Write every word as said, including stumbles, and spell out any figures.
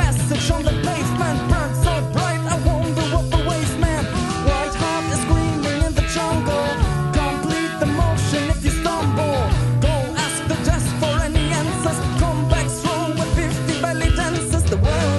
message on the pavement burns so bright. I wonder what the waste man. White heart is screaming in the jungle. Complete the motion if you stumble. Go ask the desk for any answers. Come back strong with fifty belly dances. The world